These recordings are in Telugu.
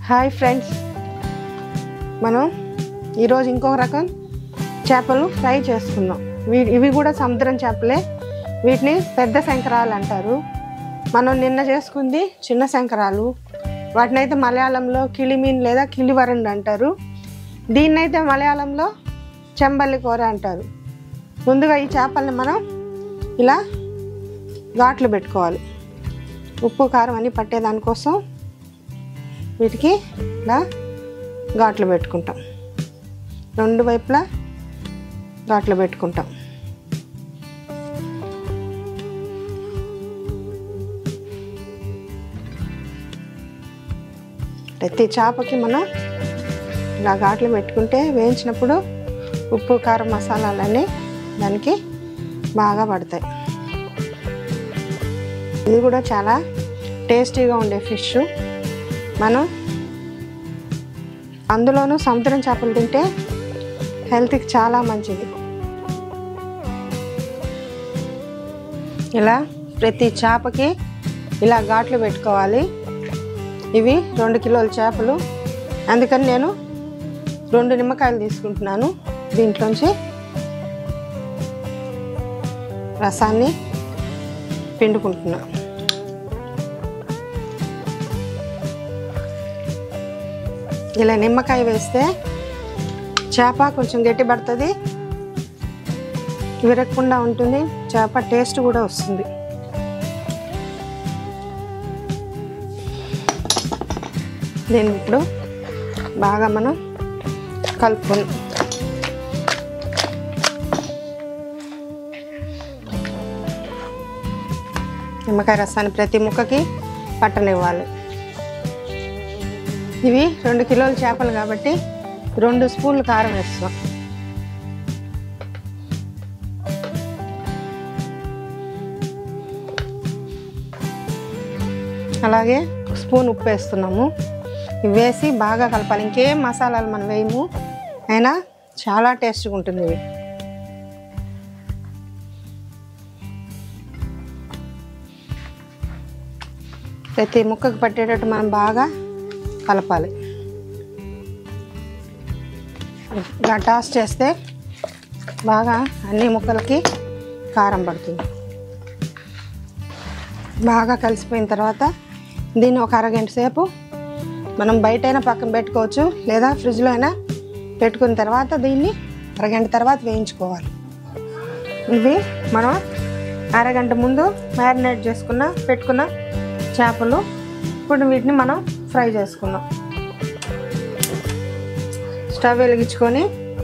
హాయ్ ఫ్రెండ్స్, మనం ఈరోజు ఇంకొక రకం చేపలు ఫ్రై చేసుకుందాం. ఇవి కూడా సముద్రం చేపలే. వీటిని పెద్ద శంకరాలు అంటారు. మనం నిన్న చేసుకుంది చిన్న శంకరాలు. వాటినైతే మలయాళంలో కిళిమీన్ లేదా కిళివరండి అంటారు. దీన్నైతే మలయాళంలో చెంబల్లి కూర అంటారు. ముందుగా ఈ చేపల్ని మనం ఇలా ఘాట్లు పెట్టుకోవాలి. ఉప్పు కారం అన్నీ పట్టేదానికోసం వీటికి ఇలా ఘాట్లు పెట్టుకుంటాం. రెండు వైపులా ఘాట్లు పెట్టుకుంటాం. ప్రతి చేపకి మనం ఇలా ఘాట్లు పెట్టుకుంటే వేయించినప్పుడు ఉప్పు కారం మసాలాలన్నీ దానికి బాగా పడతాయి. ఇది కూడా చాలా టేస్టీగా ఉండే ఫిష్. మనం అందులోనూ సముద్రం చేపలు తింటే హెల్త్కి చాలా మంచిది. ఇలా ప్రతి చేపకి ఇలా ఘాట్లు పెట్టుకోవాలి. ఇవి 2 కిలోల చేపలు, అందుకని నేను 2 నిమ్మకాయలు తీసుకుంటున్నాను. దీంట్లోంచి రసాన్ని పిండుకుంటున్నాను. ఇలా నిమ్మకాయ వేస్తే చేప కొంచెం గట్టి పడుతుంది, విరగకుండా ఉంటుంది. చేప టేస్ట్ కూడా వస్తుంది. దీన్ని ఇప్పుడు బాగా మనం కలుపుకొని నిమ్మకాయ రసాన్ని ప్రతి ముక్కకి పట్టనివ్వాలి. ఇవి 2 కిలోల చేపలు కాబట్టి 2 స్పూన్లు కారం వేస్తాం. అలాగే 1 స్పూన్ ఉప్పు వేస్తున్నాము. ఇవి వేసి బాగా కలపాలి. ఇంకేం మసాలాలు మనం వేయము, అయినా చాలా టేస్ట్గా ఉంటుంది. ఇవి ప్రతి ముక్కకు పట్టేటట్టు మనం బాగా కలపాలి. ఇలా టాస్ చేస్తే బాగా అన్ని ముక్కలకి కారం పడుతుంది. బాగా కలిసిపోయిన తర్వాత దీన్ని ఒక అరగంట సేపు మనం బయటైనా పక్కన పెట్టుకోవచ్చు, లేదా ఫ్రిడ్జ్లో అయినా పెట్టుకున్న తర్వాత దీన్ని అరగంట తర్వాత వేయించుకోవాలి. ఇవి మనం అరగంట ముందు మ్యారినేట్ పెట్టుకున్న చేపలు. ఇప్పుడు వీటిని మనం ఫ్రై చేసుకుందాం. స్టవ్ వెలిగించుకొని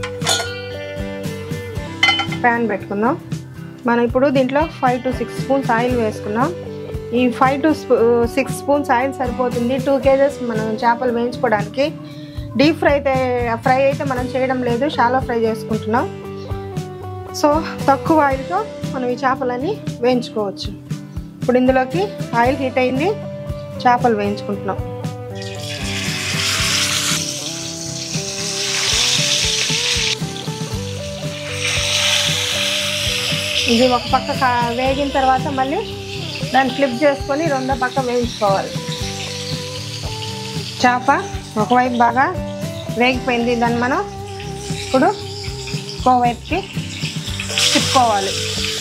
ప్యాన్ పెట్టుకుందాం. మనం ఇప్పుడు దీంట్లో 5 to 6 స్పూన్స్ ఆయిల్ వేసుకున్నాం. ఈ 5 to 6 స్పూన్స్ ఆయిల్ సరిపోతుంది 2 kgs మనం చేపలు వేయించుకోవడానికి. డీప్ ఫ్రై అయితే మనం చేయడం లేదు, షాలో ఫ్రై చేసుకుంటున్నాం. సో తక్కువ ఆయిల్తో మనం ఈ చేపలన్నీ వేయించుకోవచ్చు. ఇప్పుడు ఇందులోకి ఆయిల్ హీట్ అయింది, చేపలు వేయించుకుంటున్నాం. ఇది ఒక పక్క వేగిన తర్వాత మళ్ళీ దాన్ని ఫ్లిప్ చేసుకొని రెండో పక్క వేయించుకోవాలి. చేప ఒకవైపు బాగా వేగిపోయింది, దాన్ని మనం ఇప్పుడు ఇంకోవైపుకి తిప్పుకోవాలి.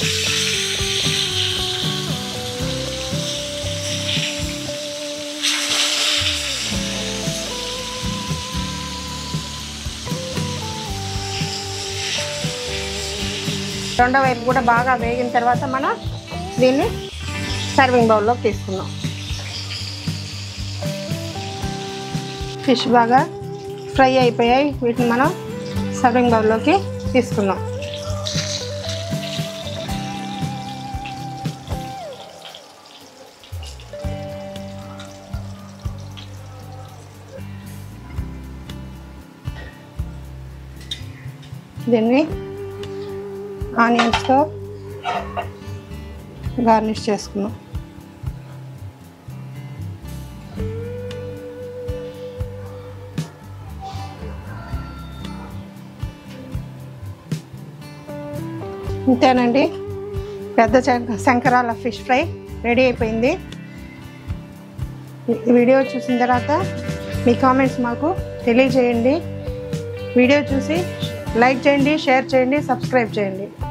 రెండో వైపు కూడా బాగా వేగిన తర్వాత మనం దీన్ని సర్వింగ్ బౌల్లోకి తీసుకుందాం. ఫిష్ బాగా ఫ్రై అయిపోయాయి. వీటిని మనం సర్వింగ్ బౌల్లోకి తీసుకుందాం. దీన్ని ఆనియన్స్తో గార్నిష్ చేసుకున్నాం. ఇంతేనండి, పెద్ద శంకరాల ఫిష్ ఫ్రై రెడీ అయిపోయింది. వీడియో చూసిన తర్వాత మీ కామెంట్స్ మాకు తెలియజేయండి. వీడియో చూసి లైక్ చేయండి, షేర్ చేయండి, సబ్స్క్రైబ్ చేయండి.